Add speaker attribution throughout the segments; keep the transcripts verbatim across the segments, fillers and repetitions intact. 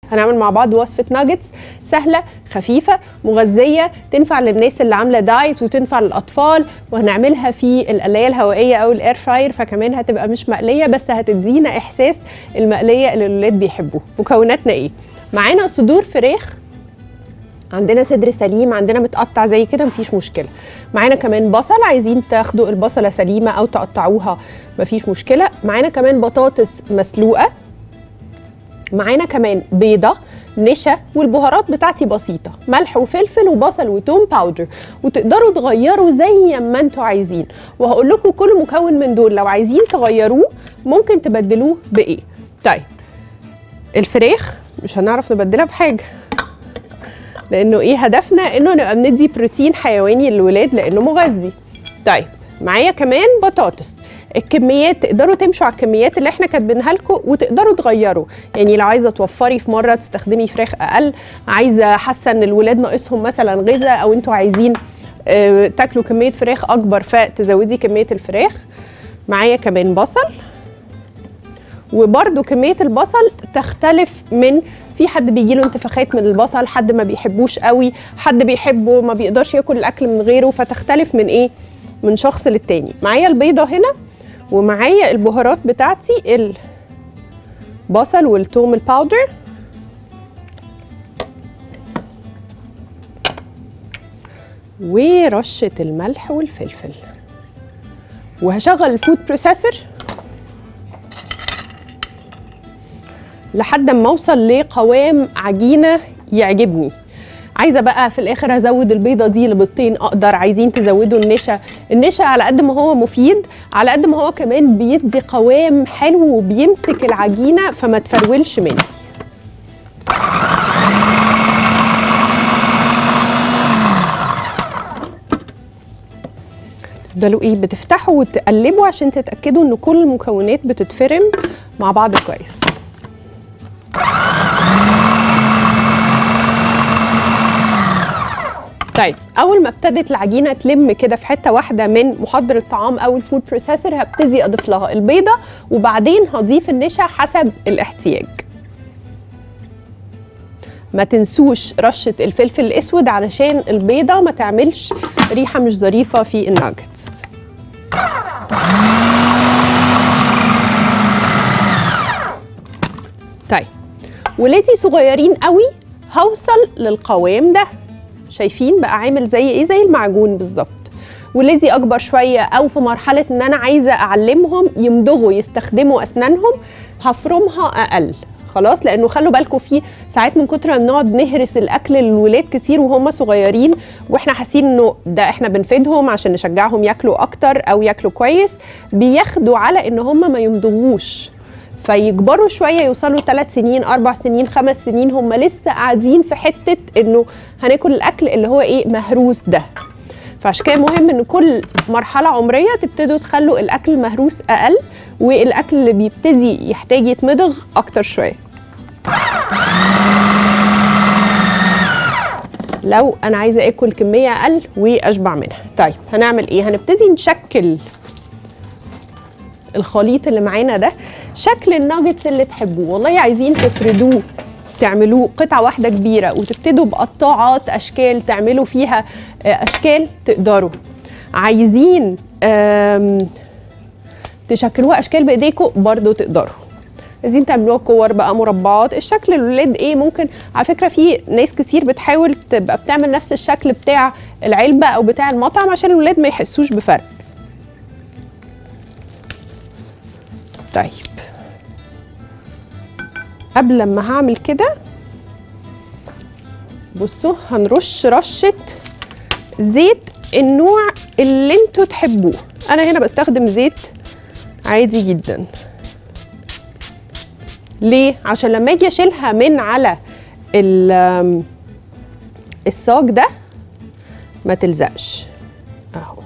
Speaker 1: هنعمل مع بعض وصفة ناجتس سهلة خفيفة مغذية، تنفع للناس اللي عاملة دايت وتنفع للأطفال، وهنعملها في القلاية الهوائية أو الإير فراير، فكمان هتبقى مش مقلية بس هتدينا إحساس المقلية اللي الولاد بيحبوه. مكوناتنا إيه؟ معانا صدور فراخ، عندنا صدر سليم، عندنا متقطع زي كده مفيش مشكلة. معانا كمان بصل، عايزين تاخدوا البصلة سليمة أو تقطعوها مفيش مشكلة. معانا كمان بطاطس مسلوقة، معانا كمان بيضة، نشا، والبهارات بتاعتي بسيطة، ملح وفلفل وبصل وتوم باودر، وتقدروا تغيروا زي ما انتوا عايزين. وهقول لكم كل مكون من دول لو عايزين تغيروه ممكن تبدلوه بإيه. طيب الفراخ مش هنعرف نبدلها بحاجة، لأنه إيه هدفنا؟ إنه نبقى بندي بروتين حيواني للولاد لأنه مغذي. طيب معايا كمان بطاطس، الكميات تقدروا تمشوا على الكميات اللي احنا كاتبينها لكم وتقدروا تغيروا، يعني لو عايزه توفري في مره تستخدمي فراخ اقل، عايزه حاسه ان الولاد ناقصهم مثلا غذاء او انتوا عايزين اه تاكلوا كميه فراخ اكبر فتزودي كميه الفراخ. معايا كمان بصل، وبرده كميه البصل تختلف، من في حد بيجيله انتفاخات من البصل، حد ما بيحبوش قوي، حد بيحبه ما بيقدرش ياكل الاكل من غيره، فتختلف من ايه من شخص للتاني. معايا البيضه هنا، ومعايا البهارات بتاعتي البصل والثوم الباودر، ورشة الملح والفلفل، وهشغل الفود بروسيسور لحد ما اوصل لقوام عجينة يعجبني. عايزه بقى في الاخر ازود البيضه دي لبيضتين اقدر، عايزين تزودوا النشا، النشا على قد ما هو مفيد على قد ما هو كمان بيدي قوام حلو وبيمسك العجينه فما تفرولش مني. تفضلوا ايه بتفتحوا وتقلبوا عشان تتاكدوا ان كل المكونات بتتفرم مع بعض كويس. طيب اول ما ابتدت العجينه تلم كده في حته واحده من محضر الطعام او الفود بروسيسور، هبتدي اضيف لها البيضه وبعدين هضيف النشا حسب الاحتياج. ما تنسوش رشه الفلفل الاسود علشان البيضه ما تعملش ريحه مش ظريفه في الناجتس. طيب ولادي صغيرين قوي هوصل للقوام ده، شايفين بقى عامل زي ايه؟ زي المعجون بالظبط. ولادي اكبر شويه او في مرحله ان انا عايزه اعلمهم يمضغوا يستخدموا اسنانهم، هفرمها اقل خلاص، لانه خلوا بالكم في ساعات من كتر ما بنقعد نهرس الاكل للولاد كتير وهم صغيرين واحنا حاسين انه ده احنا بنفيدهم عشان نشجعهم ياكلوا اكتر او ياكلوا كويس، بياخدوا على ان هم ما يمضغوش فيكبروا شويه يوصلوا ثلاث سنين اربع سنين خمس سنين هم لسه قاعدين في حته انه هناكل الاكل اللي هو ايه مهروس ده. فعشان كده مهم ان كل مرحله عمريه تبتدوا تخلوا الاكل المهروس اقل والاكل اللي بيبتدي يحتاج يتمضغ اكتر شويه. لو انا عايزه اكل كميه اقل واشبع منها. طيب هنعمل ايه؟ هنبتدي نشكل الخليط اللي معانا ده شكل الناجتس اللي تحبوه. والله عايزين تفردوه تعملوه قطعه واحده كبيره وتبتدوا بقطاعات اشكال تعملوا فيها اشكال تقدروا. عايزين تشكلوها اشكال بايديكم برضو تقدروا. عايزين تعملوها كور بقى مربعات، الشكل الولاد ايه ممكن على فكره في ناس كتير بتحاول تبقى بتعمل نفس الشكل بتاع العلبه او بتاع المطعم عشان الولاد ما يحسوش بفرق. طيب قبل ما هعمل كده بصوا هنرش رشه زيت النوع اللي انتوا تحبوه. انا هنا بستخدم زيت عادي جدا. ليه؟ عشان لما اجي اشيلها من على الصاج ده ما تلزقش اهو.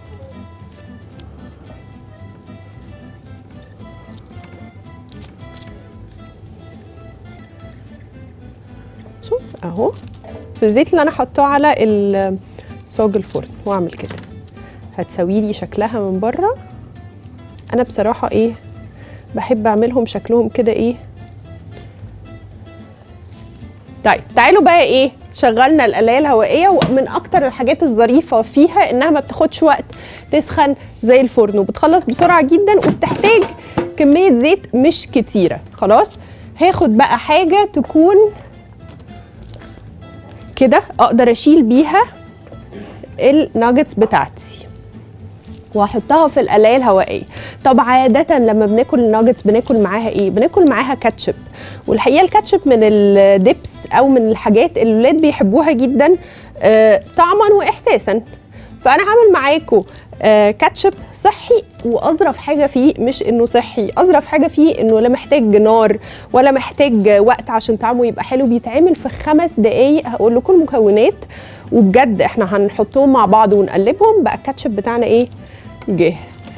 Speaker 1: شوف اهو في الزيت اللي انا حطاه على صاج الفرن واعمل كده هتسوي لي شكلها من بره. انا بصراحه ايه بحب اعملهم شكلهم كده ايه طيب تعالوا بقى ايه، شغلنا القلايه الهوائيه، ومن اكتر الحاجات الظريفه فيها انها ما بتاخدش وقت تسخن زي الفرن، وبتخلص بسرعه جدا، وبتحتاج كميه زيت مش كتيره. خلاص هاخد بقى حاجه تكون كده اقدر اشيل بيها الناجتس بتاعتي واحطها في القلايه الهوائيه. طب عاده لما بناكل الناجتس بناكل معاها ايه؟ بناكل معاها كاتشب، والحقيقه الكاتشب من الديبس او من الحاجات اللي الولاد بيحبوها جدا آه طعما واحساسا. فانا هعمل معاكم آه كاتشب صحي، واظرف حاجه فيه مش انه صحي، اظرف حاجه فيه انه لا محتاج نار ولا محتاج وقت عشان طعمه يبقى حلو، بيتعمل في خمس دقايق. هقول لكم المكونات وبجد احنا هنحطهم مع بعض ونقلبهم بقى الكاتشب بتاعنا ايه، جاهز.